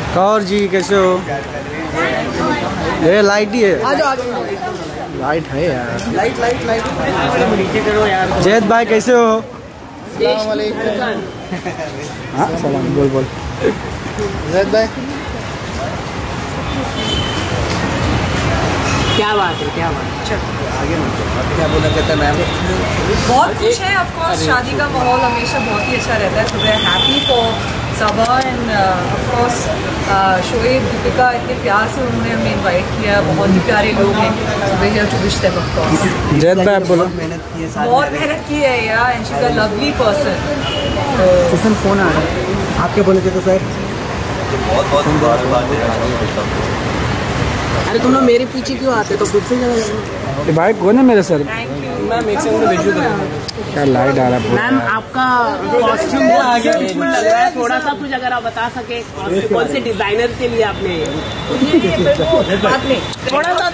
कौर जी कैसे हो? ये लाइट ही है। लाइट है यार। लाइट नीचे करो यार। जैद भाई कैसे हो? हाँ सलाम बोल। जैद भाई क्या बात है आगे क्या बोला कहता मैम? बहुत खुश है ऑफ कोर्स। शादी का माहौल हमेशा बहुत ही अच्छा रहता है। तो we are happy for Saba and of course Shoaib Dipika इतने प्यार से उन्होंने हमें इनवाइट किया। बहुत ही प्यारे लोग हैं। So we have to wish them of course. Zaid भाई आप बोलो। बहुत मेहनत की है यार and she is a lovely person. किसन फोन आ रहा है आपके बोले थे तो सर बहुत अरे तुम लोग मेरे पीछे क्यों आते तो खुद से भाई कौन है मेरे सर? मैम एक सेकंड में भेजो। क्या लाइट आ रहा है? मैम आपका कॉस्ट्यूम बहुत ब्यूटीफुल लग रहा है। थोड़ा सा कुछ अगर आप बता सके कौन से डिजाइनर के लिए आपने थोड़ा सा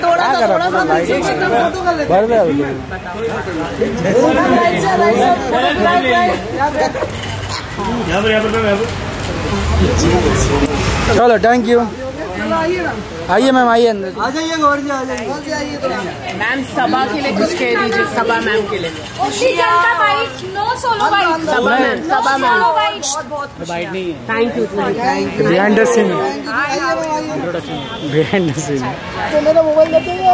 चलो थैंक यू। आइए मैम आइए अंदर। आ जाइए गौर जी आ जाइए। मैम सबा के लिए कुछ कह दीजिए। सबा मैम के लिए सबा मैम बहुत thank you. Behind the scene. Behind the scene. तो मेरा मोबाइल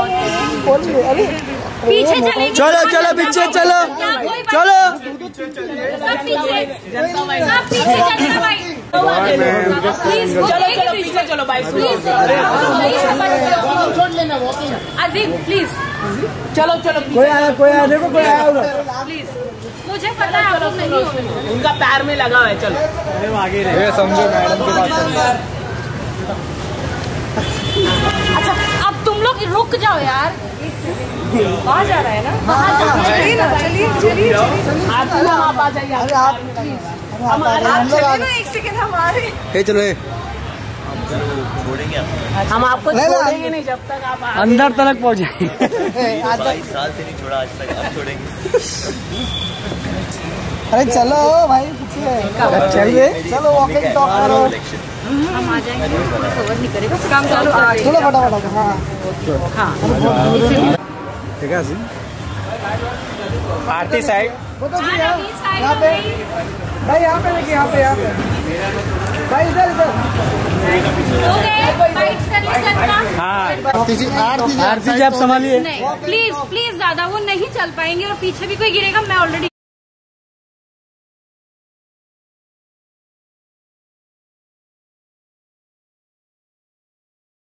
पीछे चले। चलो पीछे चलो। चलो चलो भाई अजीब प्लीज चलो कोई आया देखो कोई आया होगा। प्लीज मुझे पता है आप नहीं होंगे। उनका पैर में लगा है। चलो आगे रहे समझो मैडम के बात। अच्छा अब तुम लोग रुक जाओ यार। वहाँ जा रहा है ना? चलिए आप आ जाइए। आप चलिए ना एक सेकंड हम आ रहे हैं। चलो छोड़ेंगे हम आपको छोड़ेंगे नहीं जब तक आप अंदर तक पहुँचाएंगे। 22 साल से नहीं छोड़ा आज तक, अब छोड़ेंगे। अरे चलो भाई चलिए चलो वॉकिंग टॉक करो। हम आ जाएंगे। कवर नहीं करेगा काम चालू। चलो फटाफट। हाँ ठीक है आरती साइड यहाँ पे भाई यहाँ पे देखिए यहाँ पे भाई इधर हाँ आरती जी आप संभालिए। प्लीज ज्यादा वो नहीं चल पाएंगे और पीछे भी कोई गिरेगा। मैं ऑलरेडी